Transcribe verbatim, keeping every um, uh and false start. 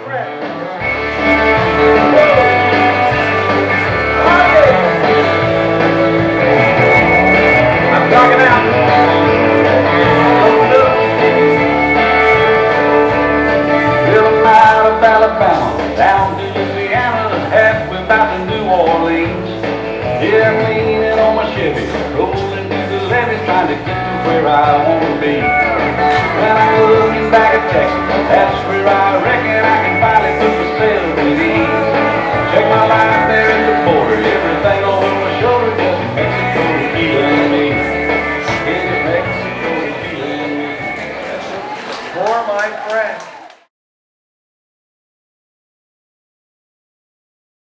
Alabama, down to Louisiana, halfway back to New Orleans. Yeah, I'm leaning on my Chevy, rolling through the levee, trying to get to where I want to be. When I'm looking back at Texas, that's where I reckon I